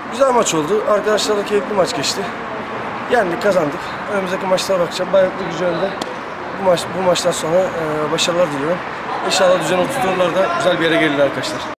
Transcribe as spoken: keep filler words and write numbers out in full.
Güzel maç oldu. Arkadaşlarla keyifli maç geçti. Yendik, kazandık. Önümüzdeki maçlara bakacağım. Bayraklı Gücü önünde. Bu, maç, bu maçtan sonra e, başarılar diliyorum. İnşallah düzen oturturlar da güzel bir yere gelirler arkadaşlar.